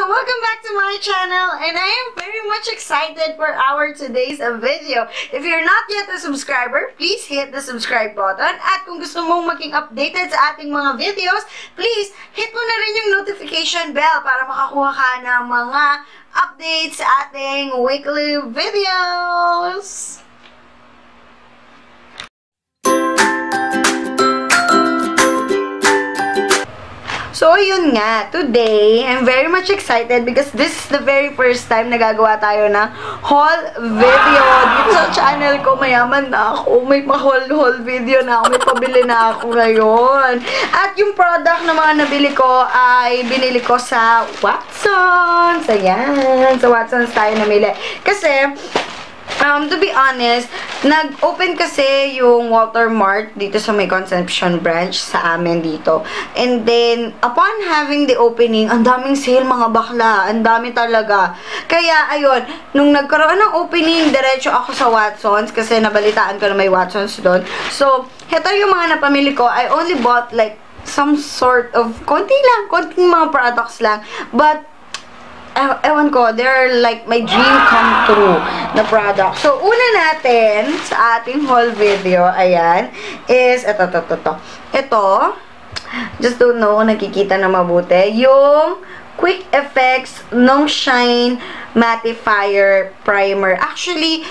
Welcome back to my channel, and I am very much excited for our today's video. If you're not yet a subscriber, please hit the subscribe button. At kung gusto mong maging updated sa ating mga videos, please hit mo na rin yung notification bell para makakuha ka ng mga updates sa ating weekly videos. So, yun nga. Today, I'm very much excited because this is the very first time na gagawa tayo ng haul video. Dito sa channel ko, mayaman na ako. May pa-haul video na ako. May pabili na ako ngayon. At yung product na mga nabili ko ay binili ko sa Watsons. Ayan. Sa Watsons tayo namili. Kasi, to be honest, nag-open kasi yung Walter Mart dito sa may Conception branch sa amin dito. And then, upon having the opening, ang daming sale mga bakla. Ang dami talaga. Kaya, ayun, nung nagkaroon ng opening, diretso ako sa Watsons kasi nabalitaan ko na may Watsons doon. So, heto yung mga napamili ko. I only bought like some sort of, konting mga products lang. But, ewan ko, they're like my dream come true na product. So, una natin sa ating haul video, ayan, is, ito, just don't know, nakikita na mabuti, yung Quick Effects No Shine Mattifier Primer. Actually,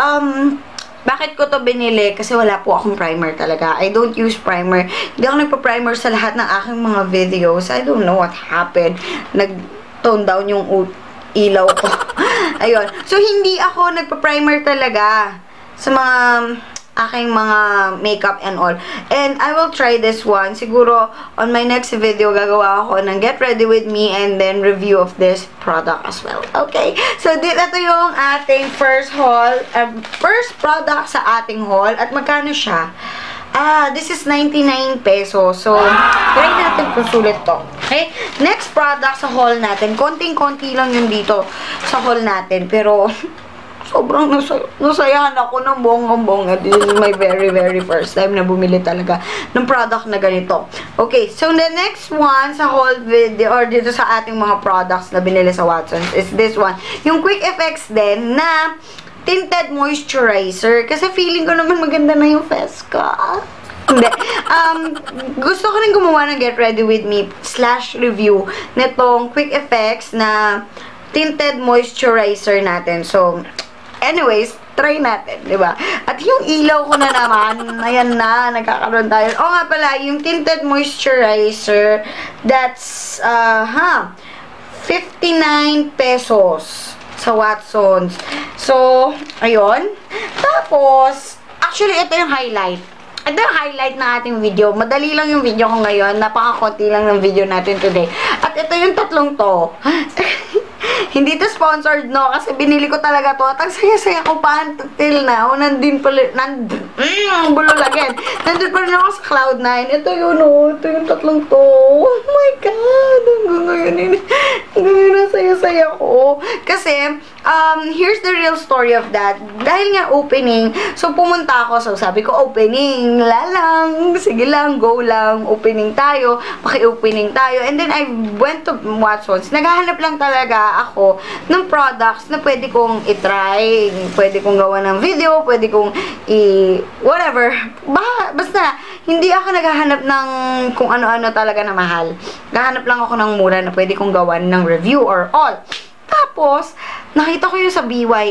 bakit ko to binili? Kasi wala po akong primer talaga. I don't use primer. Hindi ako nagpa-primer sa lahat ng aking mga videos. I don't know what happened. Tone down yung ilaw ko. Ayun. So, hindi ako nagpa-primer talaga sa mga aking mga makeup and all. And I will try this one. Siguro, on my next video, gagawa ako ng get ready with me and then review of this product as well. Okay? So, ito yung ating first haul. First product sa ating haul. At magkano siya? This is 99 pesos. So, try natin kung sulit to. Okay? Next product sa haul natin. Konting-konti lang yun dito sa haul natin. Pero, sobrang nasayahan ako ng bonggang-bongga. This is my very first time na bumili talaga ng product na ganito. Okay, so the next one sa haul video, or dito sa ating mga products na binili sa Watsons, is this one. Yung Quick Effects din na tinted moisturizer. Kasi feeling ko naman maganda na yung face ko. Hindi. Gusto ko rin gumawa ng get ready with me / review nitong Quick Effects na tinted moisturizer natin. So, anyways, try natin, di ba? At yung ilaw ko na naman, ayan na, nagkakaroon tayo. O nga pala, yung tinted moisturizer, that's, 59 pesos sa Watsons. So, ayun. Tapos, actually, ito yung highlight. Ito yung highlight na ating video. Madali lang yung video ko ngayon. Napakakonti lang ng video natin today. At ito yung tatlong to. Hindi to sponsored, no? Kasi binili ko talaga to. At ang saya-saya ko pa until now. Nandun bulol again. Nandun pa rin ako sa Cloud9. Ito yun, oh. Ito yung tatlong to. Oh my God. Hanggang ngayon, saya-saya ko. Kasi, here's the real story of that. Dahil nga opening, so pumunta ako. So sabi ko, opening, lalang, sige lang, go lang, opening tayo, paki-opening tayo. And then I went to Watsons. Naghahanap lang talaga ako ng products na pwede kong itry, pwede kong gawa ng video, pwede kong whatever. Basta, hindi ako naghahanap ng kung ano-ano talaga na mahal. Naghahanap lang ako ng mura na pwede kong gawan ng review or all. Tapos, nakita ko yung sa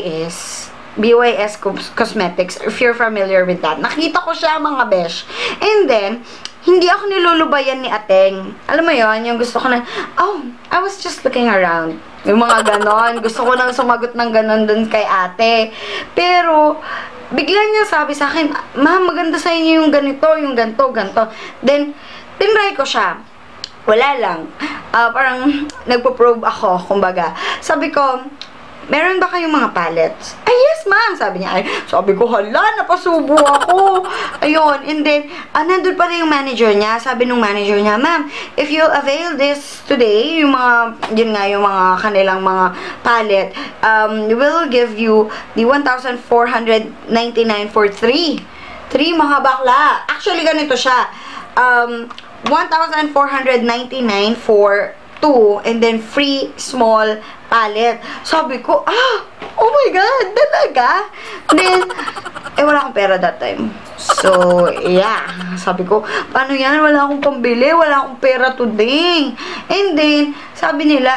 BYS Cosmetics, if you're familiar with that. Nakita ko siya, mga besh. And then, hindi ako nilulubayan ni Ateng. Alam mo yon, yung gusto ko na, I was just looking around. Yung mga ganon. Gusto ko nang sumagot ng ganon dun kay ate. Pero, bigla niya sabi sa akin, ma'am, maganda sa inyo yung ganito, yung ganto. Then, tinry ko siya. Wala lang. Parang nagpo-probe ako, kumbaga. Sabi ko, meron ba kayong mga palettes? Ay, yes, ma'am. Sabi niya. Ay, sabi ko, hala, napasubo ako. Ayun. And then, nandun pa rin yung manager niya. Sabi nung manager niya, ma'am, if you avail this today, yung mga, yun nga, yung mga kanilang mga palette, we'll give you the 1,499 for 3. 3 mga bakla. Actually, ganito siya. 1,499 for 2 and then free small palette. Sabi ko, oh my God, talaga? Then, wala akong pera that time. So, yeah. Sabi ko, paano yan? Wala akong pambili, wala akong pera today. And then, sabi nila,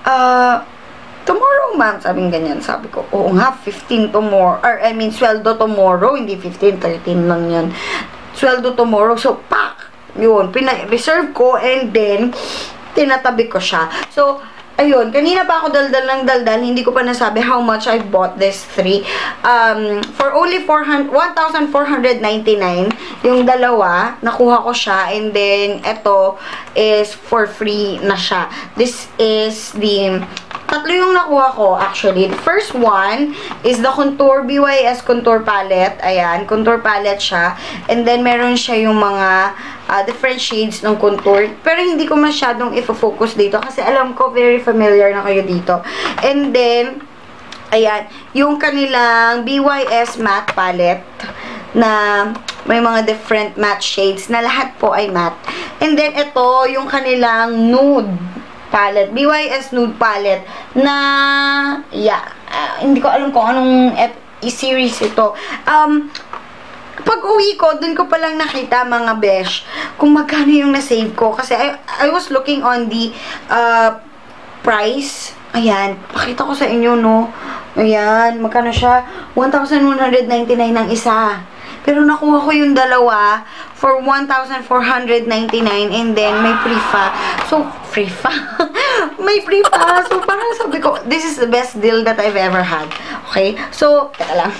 tomorrow, ma'am. Sabi ganyan. Sabi ko, oo nga, 15 tomorrow. Or, I mean, sweldo tomorrow. Hindi 15, 13 lang yan. Sweldo tomorrow. So, pak! Yun. Reserve ko and then, tinatabi ko siya. So, ayun. Kanina pa ako daldal ng daldal. Hindi ko pa nasabi how much I bought this 3. For only 1,499. Yung dalawa, nakuha ko siya. And then, ito is for free na siya. This is the... Tatlo yung nakuha ko, actually. The first one is the Contour BYS Contour Palette. Ayan, Contour Palette siya. And then, meron siya yung mga different shades ng contour. Pero hindi ko masyadong ifo-focus dito kasi alam ko, very familiar na kayo dito. And then, ayan, yung kanilang BYS Matte Palette na may mga different matte shades na lahat po ay matte. And then, ito, yung kanilang nude palette, BYS Nude Palette na, yeah, hindi ko alam kung anong series ito. Pag uwi ko, dun ko palang nakita mga besh, kung magkano yung na-save ko. Kasi I was looking on the price. Ayan, pakita ko sa inyo, no. Ayan, magkano siya? 1,199 ng isa. Pero nakuha ko yung dalawa for 1,499 and then may pre-fa. So, pre-fa? May pre-fa. So, parang sabi ko, this is the best deal that I've ever had. Okay? So, teka lang.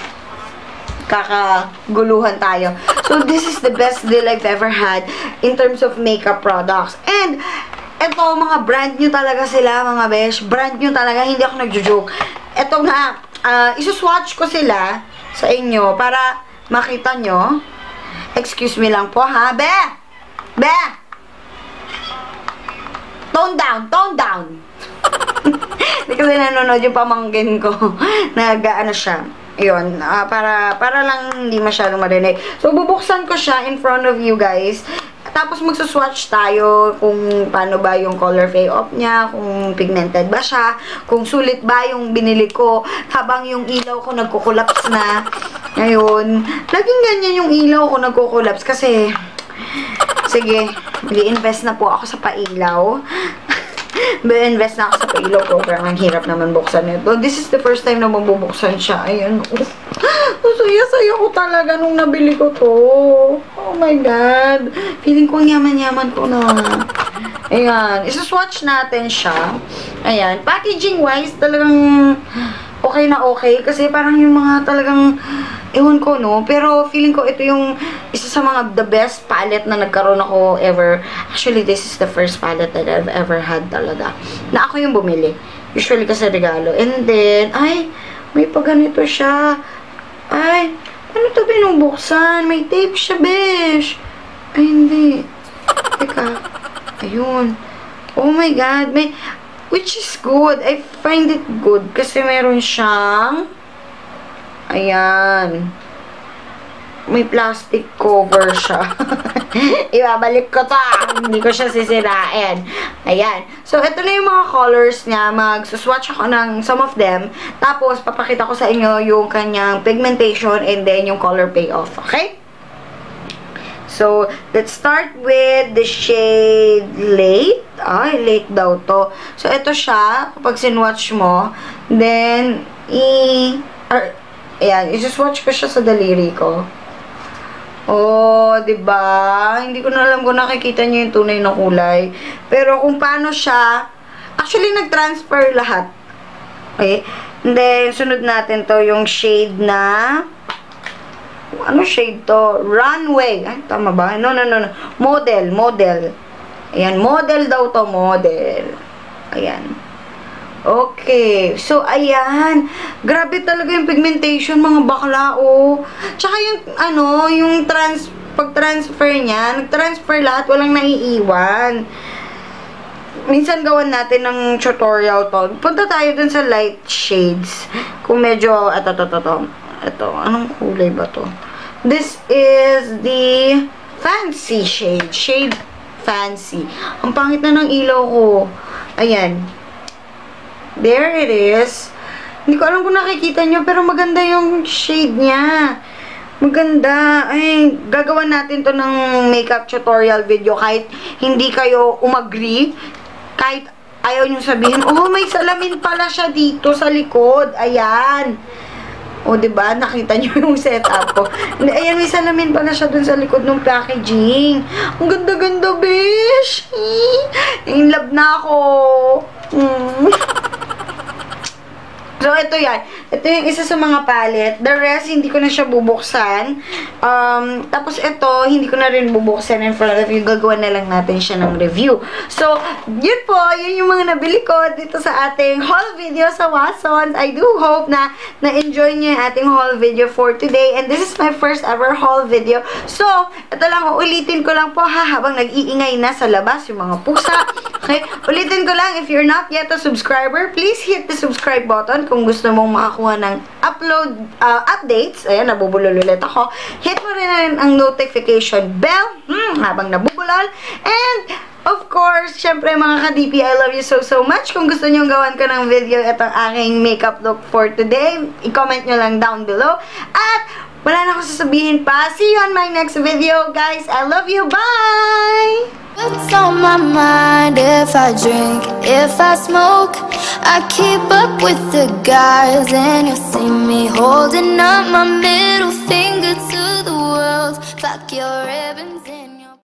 Kakaguluhan tayo. So, this is the best deal I've ever had in terms of makeup products. And, eto, mga brand new talaga sila, mga besh. Brand new talaga. Hindi ako nagjo-joke. Eto nga, isuswatch ko sila sa inyo para makita nyo. Excuse me lang po, ha? Be! Be! Tone down! Tone down! Hindi kasi nanonood yung pamangkin ko. Nag-ano siya. Yun. Para lang hindi masyadong marinig. So, bubuksan ko siya in front of you guys. Tapos, magsuswatch tayo kung paano ba yung color payoff niya, kung pigmented ba siya, kung sulit ba yung binili ko, habang yung ilaw ko nagkukulaps na. Ngayon, laging ganyan yung ilaw ko nagkukulaps kasi, sige, mag-i-invest na po ako sa pailaw. Mag-i-invest na ako sa pailaw ko, pero ang hirap naman buksan ito. This is the first time na mabubuksan siya. Ayan, saya ko talaga nung nabili ko to. Oh my God. Feeling ko yaman-yaman ko na. Ayan. Isuswatch natin siya. Ayan. Packaging-wise, talagang okay na okay. Kasi parang yung mga talagang, ewan ko, no? Pero feeling ko ito yung isa sa mga the best palette na nagkaroon ako ever. Actually, this is the first palette that I've ever had talaga. Na ako yung bumili. Usually kasi regalo. And then, ay, may paganito siya. Ay, ano to binubuksan? May tape siya, besh. Ay, hindi. Teka. Ayun. Oh my God. Which is good. I find it good. Kasi meron siyang, ayan. May plastic cover siya. Ibabalik ko to. Hindi ko siya sisirain. Ayan. So, ito na yung mga colors niya. Magsuswatch ako ng some of them. Tapos, papakita ko sa inyo yung kanyang pigmentation and then yung color payoff. Okay? So, let's start with the shade Late. Ay, Late daw to. So, ito siya. Kapag sinwatch mo, then, ayan, isuswatch ko siya sa daliri ko. Oh, 'di ba? Hindi ko na alam kung nakikita niyo yung tunay na kulay. Pero kung paano siya, actually nag-transfer lahat. Okay? And then sunod natin 'to yung shade na, ano shade to? Runway. Ay, tama ba? No. Model. Ayan, model daw to, model. Ayan. Okay. So, ayan. Grabe talaga yung pigmentation, mga bakla, oh. Tsaka yung, yung pag-transfer niya, nag-transfer lahat, walang naiiwan. Minsan gawan natin ng tutorial to. Punta tayo dun sa light shades. Kung medyo, ito, anong kulay ba to? This is the Fancy shade. Shade Fancy. Ang pangit na ng ilaw ko. Ayan. There it is. Hindi ko alam kung nakikita nyo, pero maganda yung shade niya. Maganda. Ay, gagawa natin to ng makeup tutorial video kahit hindi kayo umagree. Kahit ayaw nyo sabihin, oh, may salamin pala siya dito sa likod. Ayan. O, diba? Nakita nyo yung setup ko. Ayan, may salamin pala siya dun sa likod ng packaging. Ang ganda-ganda, bish! In love na ako. So, ito yan. Ito yung isa sa mga palette. The rest, hindi ko na siya bubuksan. Tapos ito, hindi ko na rin bubuksan in front of you. Gagawa na lang natin siya ng review. So, yun po. Yun yung mga nabili ko dito sa ating haul video sa Watsons. I do hope na na-enjoy nyo yung ating haul video for today. And this is my first ever haul video. So, ito lang. Ulitin ko lang po ha, habang nag-iingay na sa labas yung mga pusa. Okay? Ulitin ko lang, if you're not yet a subscriber, please hit the subscribe button kung gusto mong makakuha ng updates. Ayan, nabubulol ulit ako. Hit mo rin ang notification bell habang nabubulol. And, of course, syempre mga ka-DP, I love you so much. Kung gusto nyo gawan ko ng video itong aking makeup look for today, i-comment nyo lang down below. At, wala na akong sasabihin pa. See you on my next video, guys. I love you. Bye! What's on my mind? If I drink, if I smoke, I keep up with the guys, and you'll see me holding up my middle finger to the world. Fuck your ribbons.